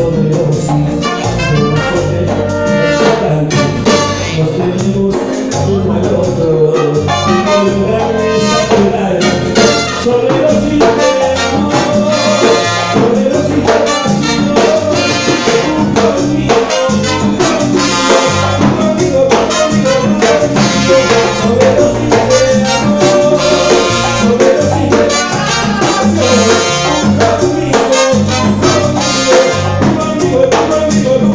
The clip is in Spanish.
sobredosis de pasiones excitantes. Nos tenemos uno al otro sin lograrles apurarnos. Sobredosis de amor, sobredosis de pasión. Tú conmigo, conmigo, sobredosis de amor, sobredosis de pasión. Conmigo, conmigo, conmigo, conmigo.